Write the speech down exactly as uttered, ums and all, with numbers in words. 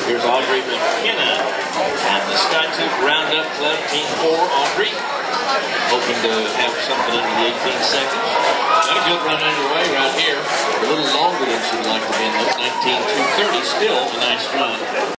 Here's Audrey McKenna at the Skytube Roundup Club, Team four. Audrey, hoping to have something under the eighteen seconds. Got a good run underway right here. A little longer than she'd like to be in, though. nineteen two thirty, still a nice run.